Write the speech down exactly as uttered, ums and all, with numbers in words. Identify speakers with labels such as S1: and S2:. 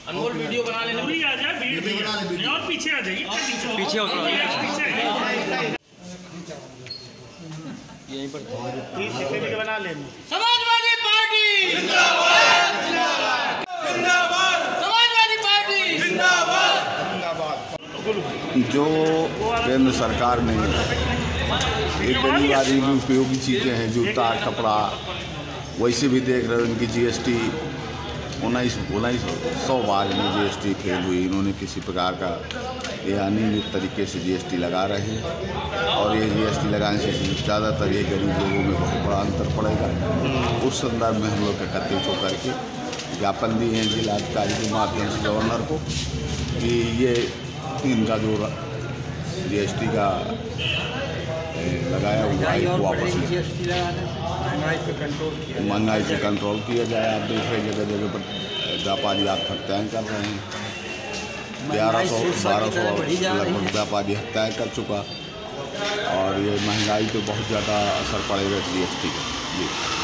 S1: अनमोल video बना लेना,
S2: पूरी आ जाए, भीड़ भी और पीछे आ जाइए, पीछे
S3: पीछे हो
S2: पीछे
S3: यहीं पर
S2: बना लेना।
S1: समाजवादी पार्टी जिंदाबाद, जिंदाबाद, समाजवादी पार्टी जिंदाबाद, जिंदाबाद।
S4: जो केंद्र सरकार ने एक गरीब आदमी की उपयोगी चीज़ें हैं, जूता कपड़ा, वैसे भी देख रहे हो इनकी जीएसटी उन्नीस उन्नीस सौ बार में जीएसटी फेल हुई। इन्होंने किसी प्रकार का ये अनियमित तरीके से जीएसटी लगा रहे हैं और ये जीएसटी लगाने से ज़्यादातर ये गरीब लोगों में बहुत बड़ा अंतर पड़ेगा। उस संदर्भ में हम लोग एकत्रित होकर के ज्ञापन दिए हैं जिलाधिकारी के माध्यम से गवर्नर को कि ये इनका जो जीएसटी का लगाया हुआ है वो वापस महंगाई पे कंट्रोल किया जाए। आप देख रहे हैं जगह जगह पर व्यापारी आत्महत्याएँ कर रहे हैं। ग्यारह सौ बारह सौ लगभग व्यापारी हत्याएँ कर चुका और ये महंगाई पे बहुत ज़्यादा असर पड़ेगा जीएसटी का। जी।